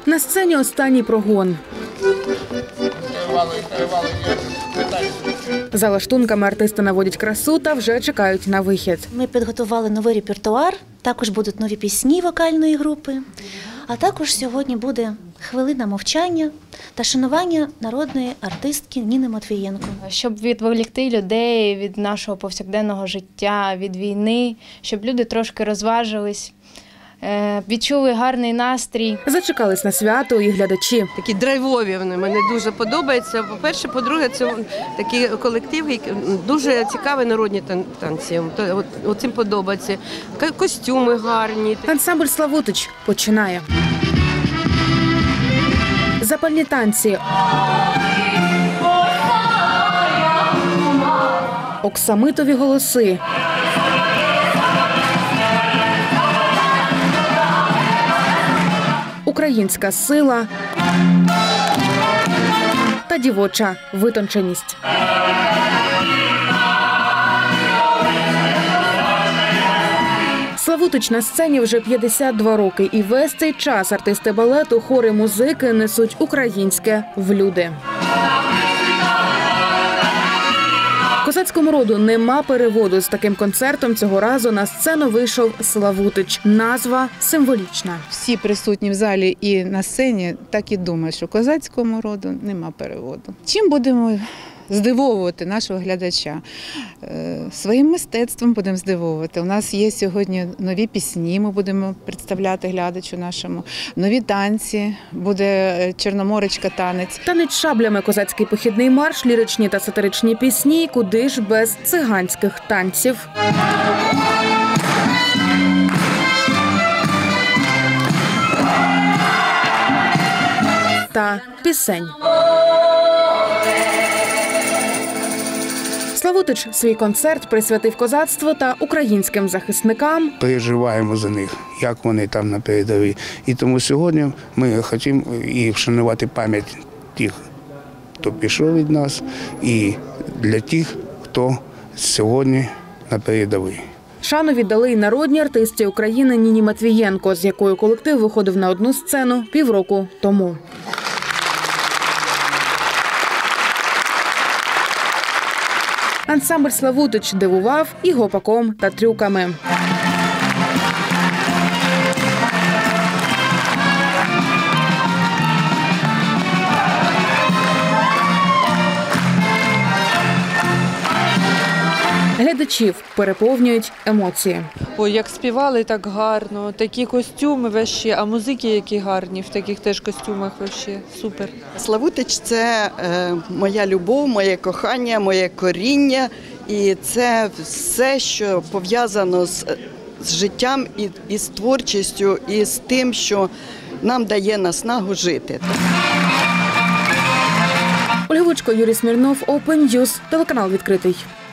На сцені останній прогон. За лаштунками артисти наводять красу та вже чекають на вихід. Ми підготували новий репертуар, також будуть нові пісні вокальної групи, а також сьогодні буде хвилина мовчання та шанування народної артистки Ніни Матвієнко. Щоб відволікти людей від нашого повсякденного життя, від війни, щоб люди трошки розважились, відчули гарний настрій. Зачекались на свято і глядачі. Такі драйвові вони, мені дуже подобаються. По-перше, по-друге, це такий колектив, дуже цікаві народні танці. Оцим подобається. Костюми гарні. Ансамбль «Славутич» починає. Запальні танці. Оксамитові голоси. Українська сила та дівоча витонченість. Славутич на сцені вже 52 роки, і весь цей час артисти балету, хори, музики несуть українське в люди. Козацькому роду нема переводу. З таким концертом цього разу на сцену вийшов Славутич. Назва символічна. Всі присутні в залі і на сцені так і думають, що козацькому роду нема переводу. Чим будемо здивовувати нашого глядача? Своїм мистецтвом будемо здивовувати. У нас є сьогодні нові пісні, ми будемо представляти глядачу нашому. Нові танці, буде Чорноморечка танець. Танець шаблями, козацький похідний марш, ліричні та сатиричні пісні, куди ж без циганських танців. Та пісень. Славутич свій концерт присвятив козацтву та українським захисникам. Переживаємо за них, як вони там на передовій. І тому сьогодні ми хочемо і вшанувати пам'ять тих, хто пішов від нас, і для тих, хто сьогодні на передовій. Шану віддали й народній артистці України Ніні Матвієнко, з якою колектив виходив на одну сцену півроку тому. Ансамбль «Славутич» дивував і гопаком та трюками. Глядачів переповнюють емоції. Ой, як співали так гарно, такі костюми вещі, а музики які гарні, в таких теж костюмах вещі, супер. Славутич – це моя любов, моє кохання, моє коріння, і це все, що пов'язано з життям і з творчістю, і з тим, що нам дає наснагу жити. Ольга Вучко, Юрій Смірнов, Open News, телеканал «Відкритий».